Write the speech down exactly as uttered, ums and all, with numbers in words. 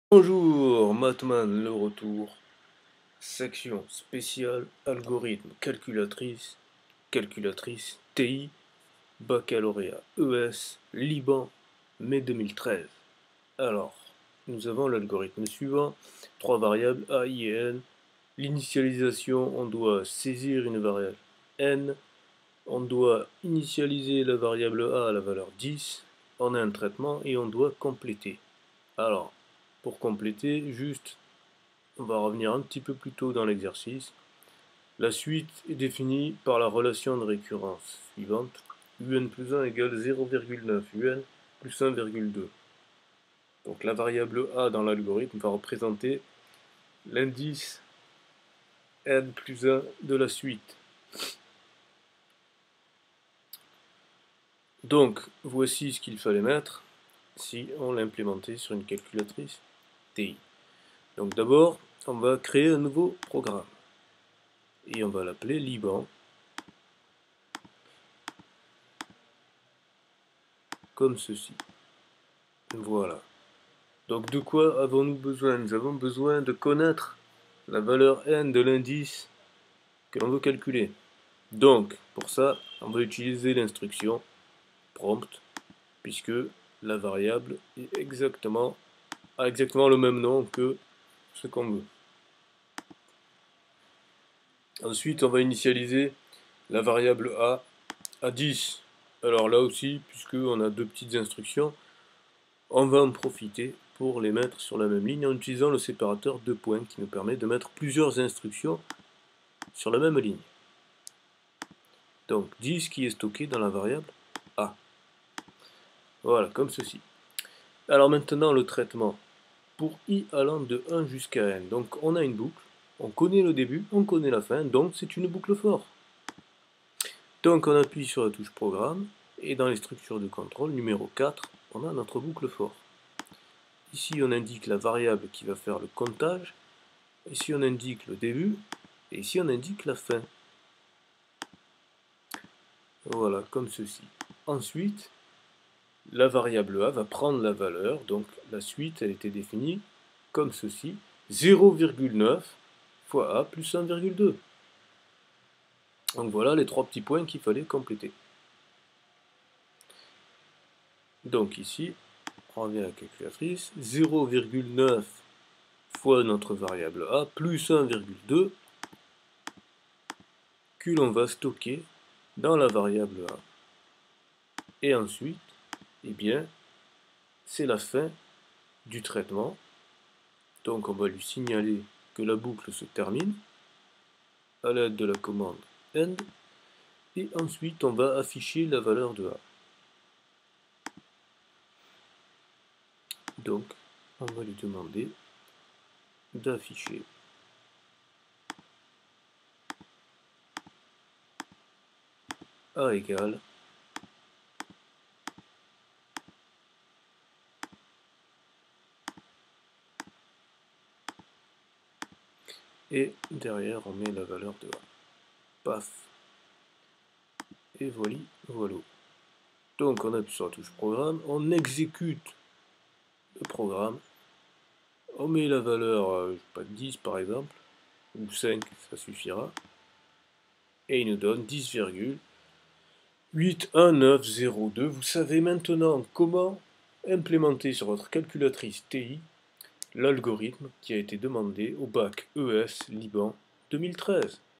Bonjour, Mathman, le retour. Section spéciale, algorithme, calculatrice, calculatrice, T I, baccalauréat, E S, Liban, mai deux mille treize. Alors, nous avons l'algorithme suivant, trois variables A, I et N. L'initialisation, on doit saisir une variable N, on doit initialiser la variable A à la valeur dix, on a un traitement et on doit compléter. Alors, pour compléter, juste, on va revenir un petit peu plus tôt dans l'exercice. La suite est définie par la relation de récurrence suivante. Un plus un égale zéro virgule neuf un plus un virgule deux. Donc la variable A dans l'algorithme va représenter l'indice n plus un de la suite. Donc voici ce qu'il fallait mettre si on l'implémentait sur une calculatrice T I. Donc d'abord, on va créer un nouveau programme. Et on va l'appeler Liban. Comme ceci. Voilà. Donc de quoi avons-nous besoin? Nous avons besoin de connaître la valeur n de l'indice que l'on veut calculer. Donc, pour ça, on va utiliser l'instruction prompt, puisque la variable est exactement, a exactement le même nom que ce qu'on veut. Ensuite, on va initialiser la variable a à dix. Alors là aussi, puisqu'on a deux petites instructions, on va en profiter pour les mettre sur la même ligne en utilisant le séparateur de points qui nous permet de mettre plusieurs instructions sur la même ligne. Donc dix qui est stocké dans la variable A. Voilà, comme ceci. Alors maintenant le traitement pour i allant de un jusqu'à n. Donc on a une boucle, on connaît le début, on connaît la fin, donc c'est une boucle for. Donc on appuie sur la touche programme et dans les structures de contrôle numéro quatre, on a notre boucle for. Ici on indique la variable qui va faire le comptage, ici on indique le début et ici on indique la fin. Voilà, comme ceci. Ensuite, la variable A va prendre la valeur, donc la suite elle était définie comme ceci, zéro virgule neuf fois A plus un virgule deux. Donc voilà les trois petits points qu'il fallait compléter. Donc ici, on revient à la calculatrice, zéro virgule neuf fois notre variable A plus un virgule deux que l'on va stocker dans la variable A. Et ensuite, eh bien, c'est la fin du traitement. Donc on va lui signaler que la boucle se termine à l'aide de la commande end. Et ensuite on va afficher la valeur de A. Donc on va lui demander d'afficher A égale et derrière on met la valeur de A. Paf. Et voilà, voilà. Donc on appuie sur la touche programme, on exécute le programme, on met la valeur, euh, je sais pas, dix par exemple, ou cinq, ça suffira, et il nous donne dix virgule huit un neuf zéro deux. Vous savez maintenant comment implémenter sur votre calculatrice T I l'algorithme qui a été demandé au bac E S Liban deux mille treize.